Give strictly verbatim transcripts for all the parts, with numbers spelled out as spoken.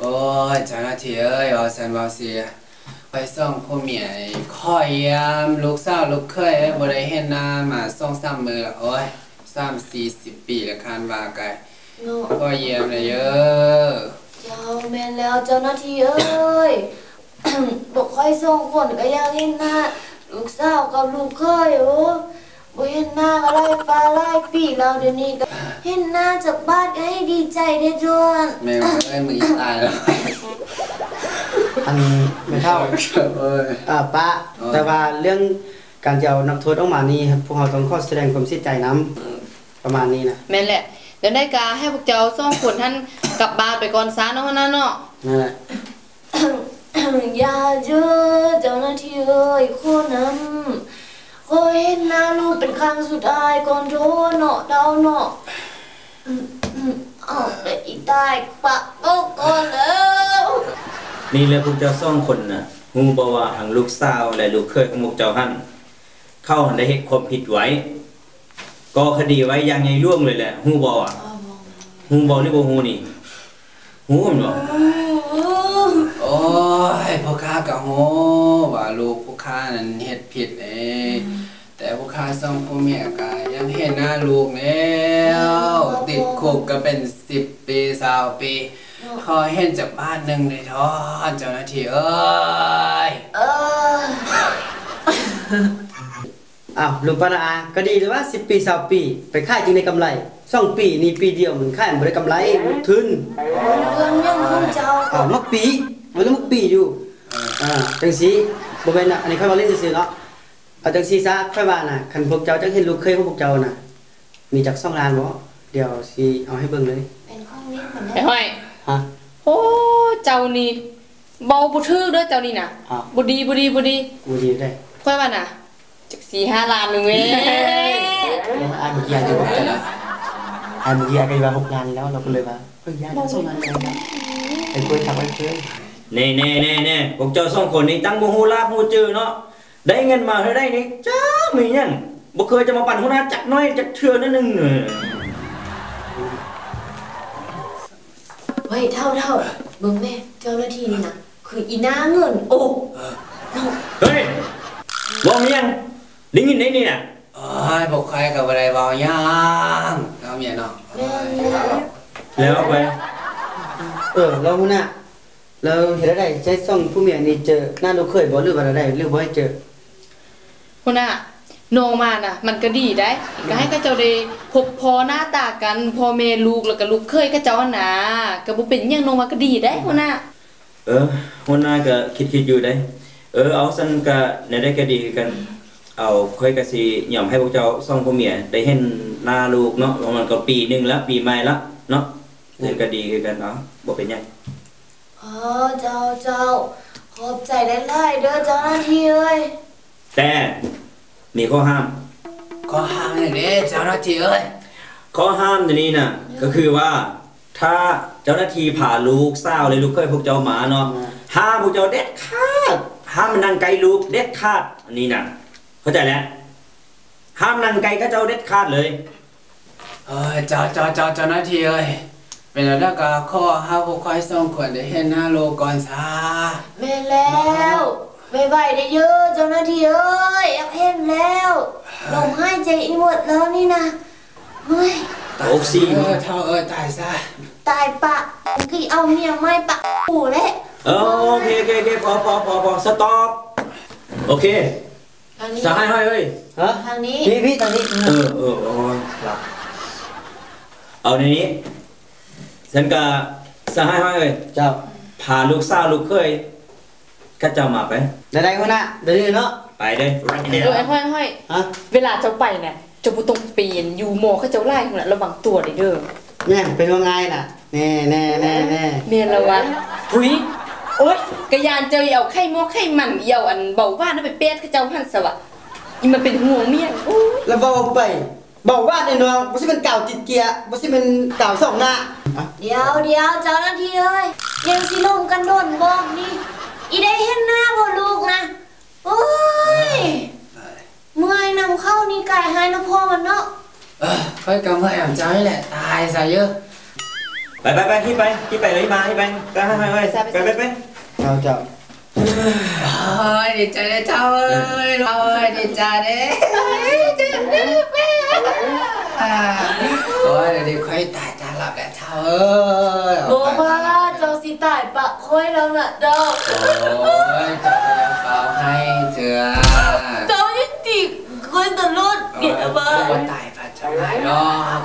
อ้ยเจ้าหน้าที่เอ้ยว่าสันว่าเสียไปส่องผู้เมียคอยยามลูกสาวลูกเคยบ่ได้เห็นหน้ามาส่องซ้ำมือละโอ้ยสามสี่สิบปีละคานว่าไกลคอยเยี่ยมเลยเยอะเจ้าแม่นแล้วเจ้าหน้าที่เอ้ย บอกค่อยส่งคนก็อยากเห็นหน้าลูกสาวกับลูกเคยโอ้บ่เห็นหน้าก็ไล่ฟ้าไล่ปีเราเดี๋ยวนี้ก็เห็นหน้าจากบ้านก็ให้ดีใจได้จวนแม่เอ้ยมึงตายแล้วอันไม่เท่าอ่าป้าแต่ว่าเรื่องการจะเอานักโทษออกมานี่พวกเราต้องขอแสดงความเสียใจน้ำประมาณนี้นะแม่นแหละเดี๋ยวได้กาให้พวกเจ้าส่งคนท่านกลับบ้านไปก่อนซะเนาะนั่นเนาะนั่นแหละอย่าเยอะเจ้าหน้าที่เอ้ยคนนั้นขอเห็นหน้าลูกเป็นครั้งสุดท้ายก่อนโทษเนาะเดาเนาะเอาไปอีตายปะโอ้ก่อนแล้วนี่เลยพวกเจ้าซ่องคนน่ะฮู้บ่ว่าหังลูกสาวและลูกเคยของพวกเจ้าหั่นเข้าหันได้เฮ็ดความผิดไว้ก่อคดีไว้อย่างใหญ่หลวงเลยแหละฮู้บ่อ่ะฮู้บ่หรือบ่ฮู้นี่ฮู้มันบ่โอ้ยพ่อข้าก็โหว่าลูกพ่อข้านั้นเฮ็ดผิดเองแต่พ่อข้าส่องผู้เมียก็ยังเห็นหน้าลูกแล้วติดคุกก็เป็นสิบปีสาวปีขอเห็นจากบ้านหนึ่งเลยท้อเจ้าหน้าที่เอ้ยเอออ้าวลุงปานาอาก็ดีเลยว่าสิบปีสาวปีไปค่ายจึงได้กำไรสองปีนี่ปีเดียวมันค่ายมันได้กำไรทุนเรื่องยังคงเจ้าอ้าวมักปีมันต้องมักปีอยู่อ่าจังสีบ่แม่นน่ะอันนี้ค่อยมาเล่นซื่อๆเนาะเอาจังสีซะค่อยว่าน่ะคันพวกเจ้าจังเห็นลูกเคยของพวกเจ้าน่ะมีจักสองล้านบ่เดี๋ยวสิเอาให้เบิ่งเลยเป็นของนี้เหมือนไอ้ห้อยฮะโอ้เจ้านี่เบาบ่ถือเด้อเจ้านี่น่ะบ่ดีบ่ดีบ่ดีบ่ดีได้ค่อยว่าน่ะจัก สี่ห้า ล้านนึงเว้ยอ่านเมื่อกี้อาจจะบอกกันนะอ่านเมื่อกี้อาจจะว่าหกล้านแล้วเราก็เลยว่าเฮ้ยยายสองล้านแล้วไอ้เพิ่นทำไอ้เพิ่นแน่ๆๆๆพวกเจ้าสองคนนี่ตั้งบ่ฮู้ลาบฮู้จื้อเนาะได้เงินมาเท่าใดนี่จ้ามีหยังบ่เคยจะมาปั่นหัวหน้าจักน้อยจักเทื่อนิดนึงเด้อเฮ้ยเท่าๆมึงแม่เจ้าหน้าที่นี่นะคืออีหน้าเงินโอ้เฮ้ยบอกมียังได้ยินได้นี่น่ะโอ้ยบอกใครกับอะไรบอกยังเอาเมียเนาะแล้วไปเออเราหัวหน้าเราเห็นได้ใช้ซ่องผู้เมียนี่เจอหน้าลูกเคยบ่หรือว่าได้หรือบ่ให้เจอหัวหน้าโนมาน่ะมันก็ดีได้ก็ให้เขาเจ้าได้พบพอหน้าตากันพ่อแม่ลูกแล้วก็ลูกเคยเขาเจ้าน่ะก็บ่เป็นหยังโนมาก็ดีได้หัวหน้าเออหัวหน้าก็คิดๆอยู่ได้เออเอาซั่นก็ได้ได้ก็ดีกันเอาค่อยก็สิยอมให้พวกเจ้าซ่องผู้เมียได้เห็นหน้าลูกเนาะมันก็ปีนึงแล้วปีใหม่ละเนาะนั่นก็ดีคือกันเนาะบ่เป็นหยังอ๋อเจ้าเจ้าขอบใจหลายๆเด้อเจ้าหน้าที่เอ้ยแต่มีข้อห้ามข้อห้ามอย่างนี้เจ้าหน้าที่เอ้ยข้อห้ามตัวนี้น่ะก็คือว่าถ้าเจ้าหน้าที่พาลูกสาวเลยลูกเคยพวกเจ้ามาเนาะห้ามพวกเจ้าเด็ดขาดห้ามนั่งไกลลูกเด็ดขาดอันนี้น่ะเข้าใจแล้วห้ามนั่งไกลก็เจ้าเด็ดขาดเลยเอ้ยเจ้าเจ้าเจ้าเจ้าหน้าที่เอ้ยเป็นแล้วก็ข้อห้ามพวกใครส่งคนได้เห็นหน้าลูกก่อนซะแม่แล้วไม่ไหวได้เยอะเจ้าหน้าที่เอ้ยอยากเห็นแล้วลมหายใจอีหมดแล้วนี่นะเฮ้ยโอ้สิเออเท่าเอ้ยตายซะตายปะคือเอาเมียไม่ปะปู่แหละเออโอเคโอเคพอพอพอพอสต็อปโอเคสหายห้อยเอ้ยฮะทางนี้พี่พี่ทางนี้เออเออโอ้ยครับเอาในนี้ฉันก็สหายห้อยเอ้ยเจ้าพาลูกสาวลูกเคยก็เจ้ามาไปได้ได้หัวหน้าเดี๋ยวเนาะไปเด้อเออไอ้ห้อยห้อยเวลาเจ้าไปเนี่ยเจ้าบ่ต้องเปลี่ยนอยู่หมอเขาเจ้าไล่พุ่นน่ะระวังตัวเด้อแม่เป็นว่าไงน่ะแน่แน่แน่แน่เมียนละวะหุ้ยโอ๊ยกะยานเจ้าเอาไข่หม้อไข่มันเอาอันเบาว่าน่ะไปเป็ดเขาเจ้าหั่นซะวะอีมันเป็นห่วงเมียโอ๊ยแล้วเว้าไปเบาว่าเนี่ยน้องบ่สิเป็นกาวติดเกียร์บ่สิเป็นกาวสองหน้าเดี๋ยวเดี๋ยวเจ้าหน้าที่เอ้ยยังสิลงกันโดนบ่นี่อีได้เห็นหน้าบ่ลูกนะโอ้ยเมื่อยนำเข้านี่ไก่หายน้ำพ่อมันเนาะเออค่อยกำไว้อ่ำใจแหละตายซะเยอะไปไปไปที่ไปที่ไปเลยมาที่ไปไปไปไปไปไปไปเจ้าเจ้าโอ้ยดีใจเลยเจ้าเอ้ยเราเอ้ยดีใจเด้โอ้ยเดี๋ยวนี้ค่อยตายตาหลับแล้วเจ้าเอ้ยโบว่าเจ้าสิตายปะค่อยแล้วน่ะเด้อโอ้ยเจ้าจะเฝ้าให้เถื่อเจ้ายังติดค่อยตลอดเกลียดบ้าว่าตายผ่านจะหายดอก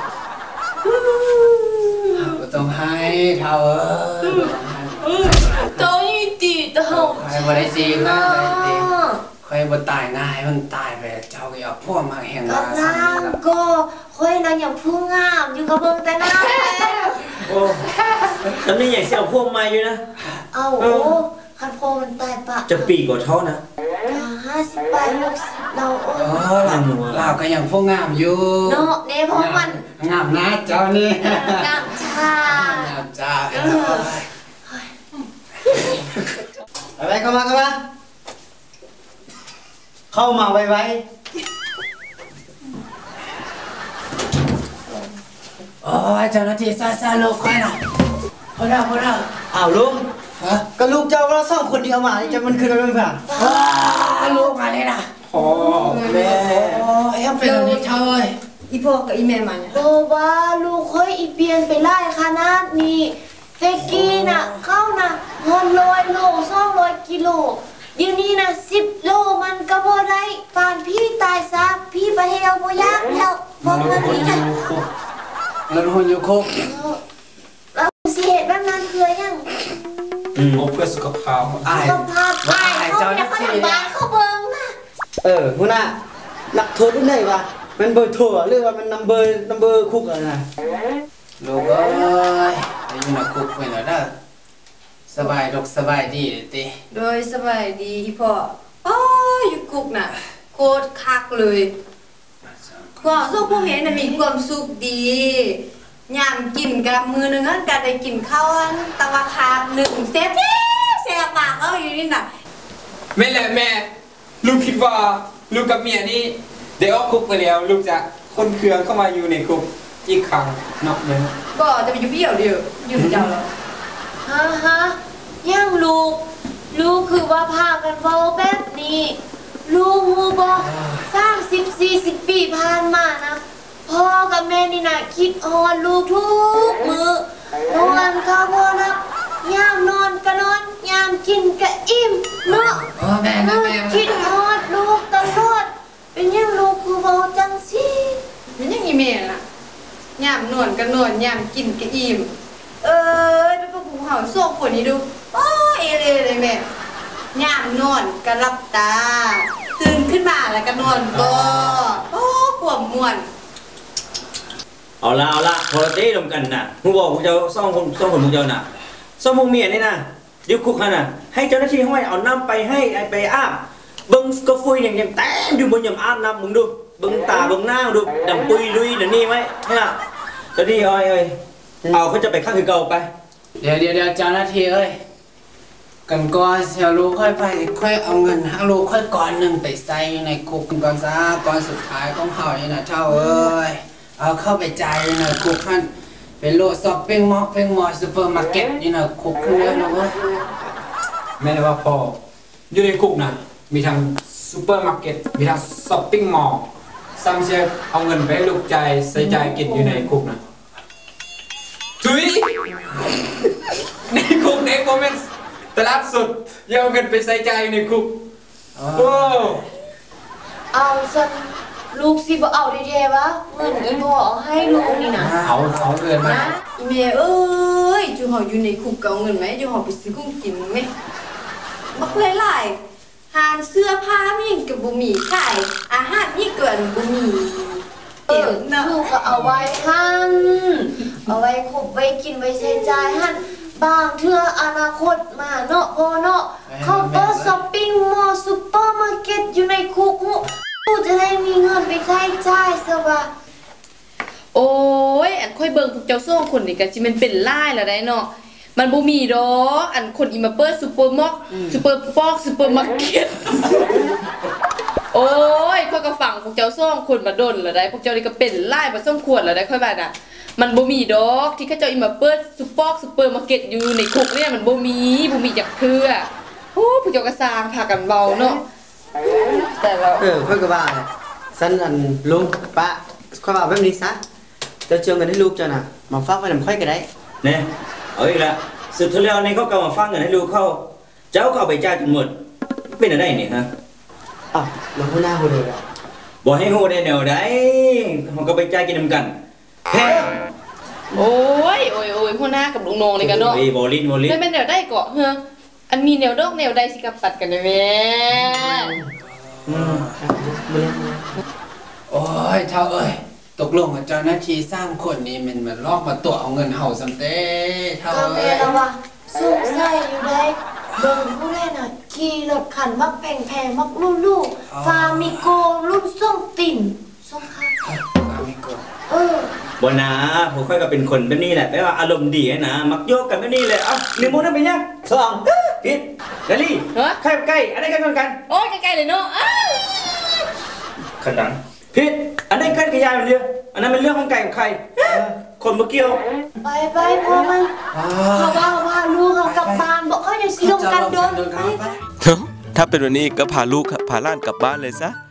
ก็ต้องให้เท่าเอ้ยเจ้ายังติดเจ้าใครบ่ได้สิใครบ่ได้สิใครบ่ตายง่ายมันตายไปเจ้าก็อย่าพ่อมาแห่งกัมาบซะนางก็ค่อยนางอย่างผู้งามอยู่กับเบิ่งแต่หน้าโอ้ฉันนี่ใหญ่เสี่ยวพวกมาอยู่นะเอาโอ้คันโพมันตายปะจะปีกว่าเท่านะห้าสิบไปหกสิบเราโอ้เออเราเราก็ยังพวกงามอยู่เนาะเน่พวกมันงามนะเจ้านี่งามชางามจ้าไปไปเข้ามาเข้ามาเข้ามาไวโอ้ยเจ้าหน้าที่ซาซาลูกค่อยนะพอแล้วพอแล้วๆอ้าวลุงฮะก็ลูกเจ้าเราสองคนที่เอามานี่จะมันขึ้นไปเป็นผ่าว้าลูกมาเลยนะพ่อแม่โอ้ยยังเป็นแบบนี้เท่าเอ้ยอีพ่อกับอีแม่มาเนี่ยโบว่าลูกค่อยอีเปลี่ยนไปไล่ขนาดนี้เตกี้น่ะเข้าน่ะหอนลอยโลสองร้อยกิโลเดี๋ยวนี้น่ะสิบโลมันก็บ่ได้ปานพี่ตายซะพี่ไปเฮลบ่ยากแล้วบอกมันนี่นะเงินหุ่นอยู่คุกเราสิเหตุแบบนั้นคือยังอืมโอ้เพื่อสุขภาพอายสภาพตายเขาเนี่ยเขาทำบ้านเขาเบิ่งนะเออหัวหน้าหนักโทษรุ่นไหนวะมันเบอร์โทรหรือว่ามันนัมเบอร์นัมเบอร์คุกอะไรนะลูกเอ้ยไปอยู่ในคุกไปหน่อยเด้อสบายดอกสบายดีเลยติโดยสบายดีอีพ่ออ๋ออยู่กุกน่ะโคตรคักเลยพ่อสู้พวกนี้น่ะมีความสุขดียามกินกับมือหนึงอันกันได้กินข้าวอันตะวะคาบหนึ่งเซฟแซ่บมากเอาอยู่นี่น่ะแม่แหละแม่ลูกคิดว่าลูกกับเมียนี่เดี๋ยวออกคุกไปแล้วลูกจะคนเครื่องเข้ามาอยู่ในคุกอีกครั้งเนาะแม่ก็จะไปอยู่พี่เดียวเดียวอยู่เจ้าแล้วฮะฮะยังลูก ลูกคือว่าพากันเว้าแบบนี้ ลูกฮู้บ่สามสิบสี่สิบปีผ่านมานะพ่อกับแม่นี่นะคิดฮอดลูกทุกมือนอนก็บ่หลับยามนอนก็นอนยามกินก็อิ่มเนาะโอ้แม่แม่แม่คิดฮอดลูกตลอดเป็นยังลูกคือเว้าจังซี่มันยังอีเมลน่ะยามนอนก็นอนยามกินก็อิ่มเออไปพวกกูเห่าโซ่คนนี้ดูโอ้เอเลยเลยแม่ยามนอนก็หลับตาตื่นขึ้นมาแล้วก็นอนก็โอ้ขวบม่วนเอาละเอาละพอเราเต้รวมกันน่ะผู้บอกพวกเจ้าซ่องคนซ่องคนพวกเจ้าน่ะซ่องพวกเมียนี่น่ะเดี๋ยวคุกขน่ะให้เจ้าหน้าที่ห้อยเอาน้ำไปให้ไปอาบเบิ้งก็ฟุยอย่างอย่างแต้มอยู่บนอย่างอาบน้ำมึงดูเบิ้งตาเบิ้งหน้าดูดำปุยลุยเดี๋ยวนี้ไว้ให้น่ะเจ้าที่อ้อยเอ้ยเอาเขาจะไปข้างคือเก่าไปเดี๋ยวเดี๋ยวเดี๋ยวเจ้าหน้าที่เอ้ยกันก่อนเสียลูกค่อยไปค่อยเอาเงินหาลูกค่อยก่อนหนึ่งไปใส่อยู่ในคุกก่อนซะก่อนสุดท้ายของเฮานี่นะเจ้าเอ้ยเอาเข้าไปจ่ายอยู่ในคุกนั่นเป็นโลซอปปิ้งมอลล์ปิ้งมอลล์ซูเปอร์มาร์เก็ตอยู่ในคุกขึ้นแล้วนะเว้ยแม่ว่าพ่ออยู่ในคุกนะมีทั้งซูเปอร์มาร์เก็ตมีทั้งช้อปปิ้งมอลล์ซ้ำเสียเอาเงินไปให้ลูกใจายใส่ใจายกินอยู่ในคุกนะทุยในคุกในโมเมนต์ตลาดสดอย่าเอาเงินไปใส่ใจายอยู่ในคุกโอ้เอาซันลูกสิบ่เอาได้แท้วะเงินอีพ่อเอาให้ลูกนี่นะเอาเอาเงินมานะอีเมลเอ้ยจูเห่าอยู่ในคุกเก่าเงินไหมจูเห่าไปซื้อกุ้งกินไหมบักเลยหลายหานเสื้อผ้ามีกับบุหมี่ขายอาหารมีเกินบุหมี่เออลูกก็เอาไว้หั่นเอาไว้คบไว้กินไว้ใช้จ่ายหั่นบางเทื่ออนาคตมาเนาะพ่อเนาะเข้าน์เตอร์ช้อปปิ้งมอลล์ซุปเปอร์มาร์เก็ตอยู่ในคุกลูกจะได้มีเงินไปใช้จ่ายซะว่าโอ้ยอันค่อยเบิ่งพวกเจ้าส่งคนนี่ก็สิมันเป็นลายแล้วได้เนาะมันบ่มีดอกอันคนอีมาเปิดซุปเปอร์ม็อกซุปเปอร์ปอกซุปเปอร์มาร์เก็ตโอ้ยข้อยก็ฟังพวกเจ้าส่งคนมาดนแล้วได้พวกเจ้านี่ก็เป็นลายบ่ส่งขวดแล้วได้ค่อยว่าน่ะมันบ่มีดอกที่เขาเจ้าอีมาเปิดซุปปอกซุปเปอร์มาร์เก็ตอยู่ในคุกเนี่ยมันบ่มีบ่มีจักเทื่อโอ้ผู้เจ้าก็สร้างพากันเบาเนาะแต่เราเออค่อยก็ว่าสันอันลุงป้าค่อยว่าแบบนี้ซะเจ้าเชิญเงินให้ลูกเจ้าน่ะมาฝากไว้นำค่อยก็ได้เนี่ยเอาอีกแล้วสุดท้ายแล้วนี่เขาก็มาฟังเงินให้ลูกเขาเจ้าก็เอาไปจ่ายจนหมดเป็นอะไรนี่ฮะอ้าวแล้วหัวหน้าหัวเลยอ่ะบอกให้ฮู้ได้แนวใดมันก็ไปจ่ายกินนำกันแพ้โอ้ยโอ้ยโอ้ยหัวหน้ากับลุงนงนี่กันเนาะโอ้ยบ่ลิ้นบ่ลิ้นแล้วแม่นแนวได้เกาะเฮออันมีแนวดอกแนวใดสิกับปัดกันได้แม่อืมบ่เล่นโอ้ยเท่าเอ้ยตกลงกับเจ้าหน้าที่สร้างคนนี้มันมาลอกมาตัวเอาเงินเฮาซำเต้เท่าก็เอ้แม่ยแล้วว่าสุกใส่อยู่ได้เบิ่งผู้ใดน่ะขี่รถขันมักแพงๆมักลู่ๆฟามิโกรุ่นส่งติ่นส่งค่ะฟามิโกเออบ่นะผมค่อยก็เป็นคนแบบนี้แหละแปลว่าอารมณ์ดีนะมักโยกกันแบบนี้เลยเอ้าหนึ่งโมงนั้นเป็นยังสองผิดแลลี่ฮะใครใกล้อันไหนใกล้กันกันโอ้ยใกล้ๆเลยเนาะอ้าวขันดังผิดอันนั้นใกล้กับยายมันเดียวอันนั้นเป็นเรื่องของไก่กับใครคนบ่เกี่ยวไปไปพอมันเขาว่าว่าลูกเขากลับบ้านบอกเขาอย่าสิลงกันโดนไปถ้าเป็นวันนี้ก็พาลูกพาหล้านกลับบ้านเลยซะ